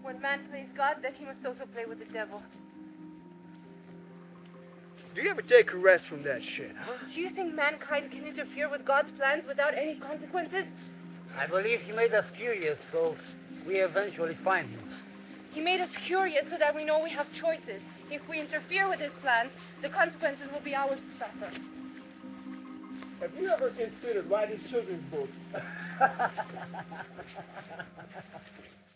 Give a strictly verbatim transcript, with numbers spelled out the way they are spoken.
When man plays God, then he must also play with the devil. Do you ever take a rest from that shit, huh? Do you think mankind can interfere with God's plans without any consequences? I believe he made us curious, so we eventually find him. He made us curious so that we know we have choices. If we interfere with his plans, the consequences will be ours to suffer. Have you ever considered writing children's books?